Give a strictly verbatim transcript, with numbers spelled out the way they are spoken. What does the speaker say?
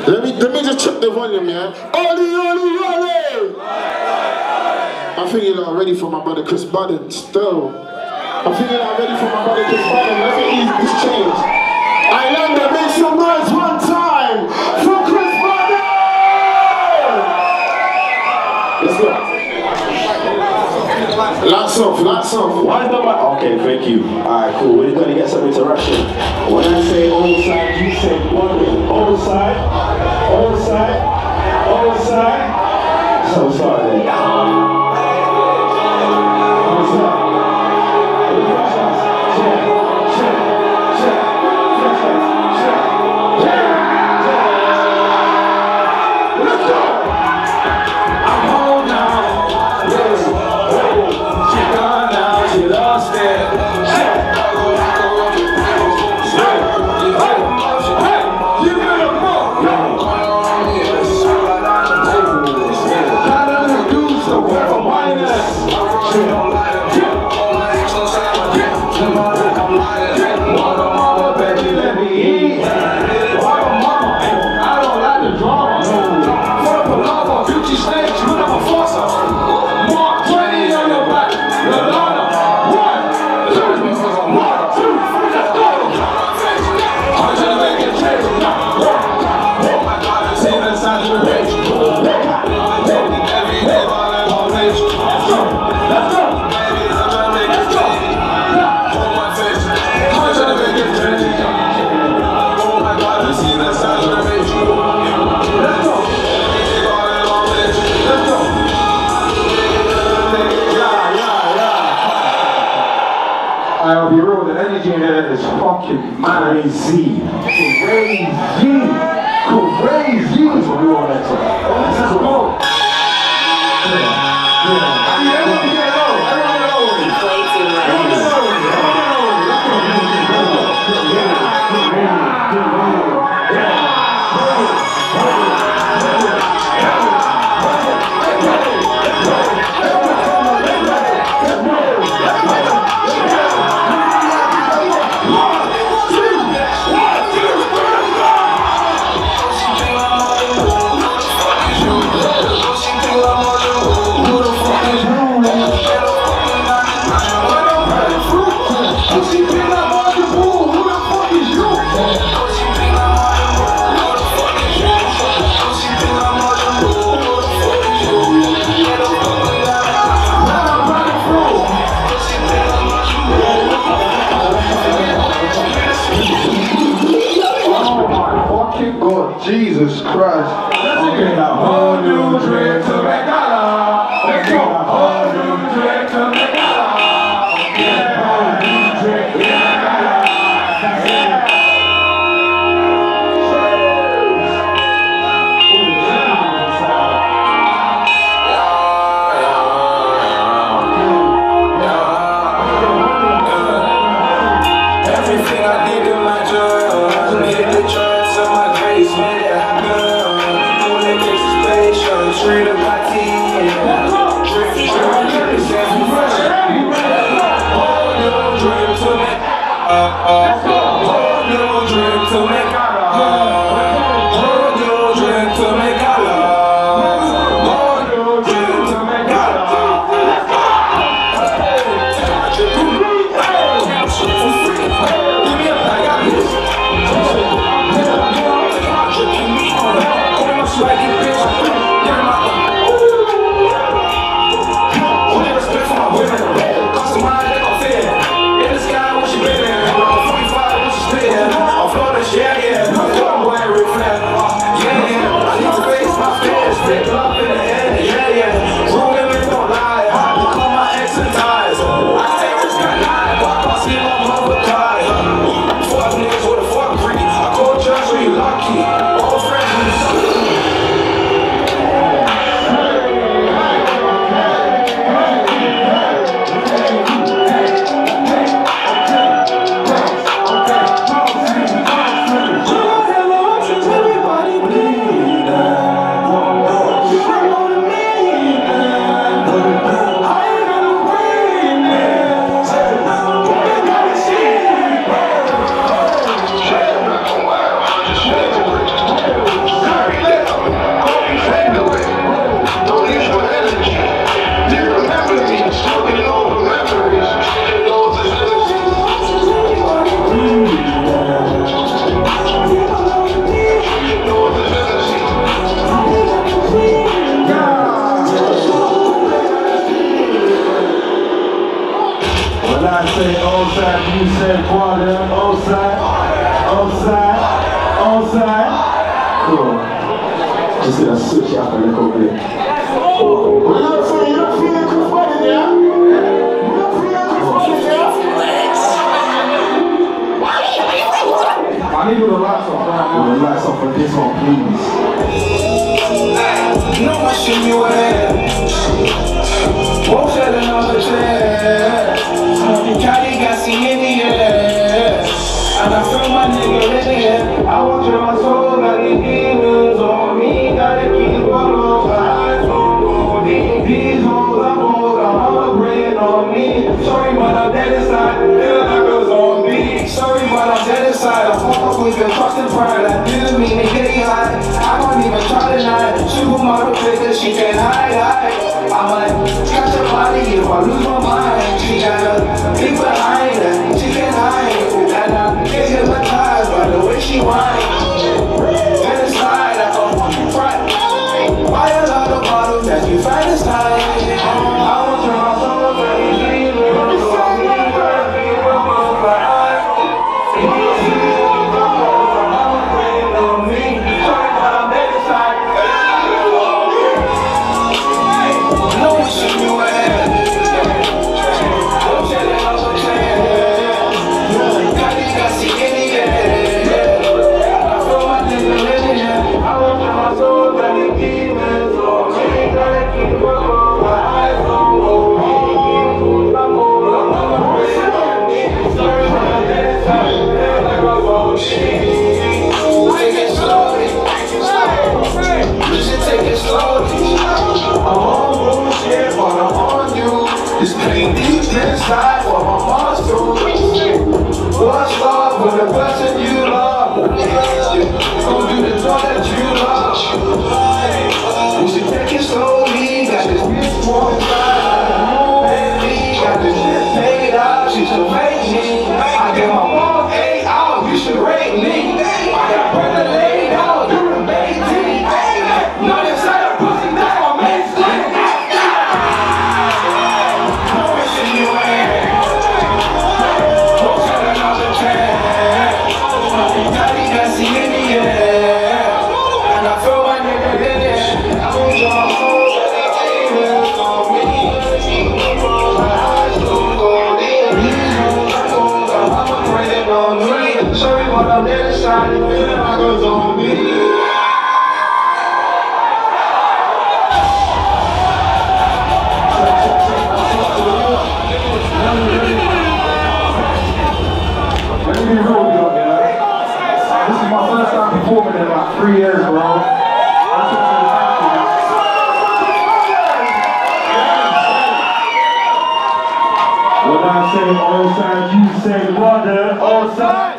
Let me let me just check the volume, yeah. Oli, oli, oli! I think you're like ready for my brother Chris Budden. Still, I think you're like ready for my brother Chris Budden. I think he's, he's changed. I learned to make some noise one time for Chris Budden. Let's go. Lights off, lights off. Why is the mic? Okay, thank you. Alright, cool. We're gonna get some interaction. When I say old side, you say Budden. Old side, old side, old side. So sorry. Old side. Check, check, check, check, check. Let's go. I'm home now. I'll be real, the energy in here is fucking crazy. Crazy. Crazy. That's what we want to say. Let's go. Yeah. Yeah. Everyone get low. Everyone get low. Play too much. Everyone get low. Jesus Christ. Let's get a whole new drink to make out. Let's go. A whole new drink to make out. Yeah, a whole new drink to make out. Everything I did in my job, made the choice of my grace, made it happen. Only takes is patience, read a party, drink, drink, drink, set me fresh. Hold your drink to make, uh, uh, hold your drink to make, uh, hold your drink to make, uh, hold your drink to make, uh, Swaggy bitch, get him out the outside. Cool. Just gonna switch it up a little bit. Well, you don't feel, you don't feel Chris Budden, yeah? You don't feel Chris Budden, yeah? I need you to lights off right now. The lights off for this one, please. No one should be aware. Won't sell another chair. Cali got see in the air. And I feel my nigga in the air. I want you my soul, got the demons on me. Gotta keep all over eyes on me. These hoes I'm old, I'm all praying on me. Sorry, but I'm dead inside. Feel like I was on me. Sorry, but I'm dead inside. I fuck up with the trust and pride. I didn't mean to get you high. I don't even try to lie. Supermodel figure, she can hide, hide. I might catch her body if I lose my mind. She got a big behind her, she can hide. And I get hypnotized by the way she whine. Then inside, I go front. Buy a lot of bottles that you find this time. I want to my soul, but you leave me alone. You gotta be with my eyes. If you see me, I'm praying on me. Sorry, but I'm dead inside. No one should be aware. I'm telling us what I'm saying. Got these guys see in the air. I feel my nigga in the air. I want to my soul, got the demons on me. Gotta keep my eyes on me. I'm all I'm praying on me. Sorry, but I'm dead inside. Feel like I'm on shit. Take it slowly. You should take it slowly. I'm on bullshit, but I'm on you. This pain deep inside what my mom's doing. What's love with the person you love? Don't do the drug that you love. You should take it slowly. Got this bitch one side. Baby, got this shit paid out. She should rate me. I get my mom eight hours. You should rate me. I got brother laid out. You the baby. Not inside a pussy, that's my main split. No wishing you in. Don't tell another chance. Daddy got see in the air. And I feel my nigga in it. I want your soul, but they demons on me. My eyes don't go deep. These hoes are cold, I'm praying on me. Sorry, but I'm dead inside. Feeling like I was on me. Let me be real with you, man. This is my first time performing in like three years, bro. I took some time. When I say all side, you say brother, all side.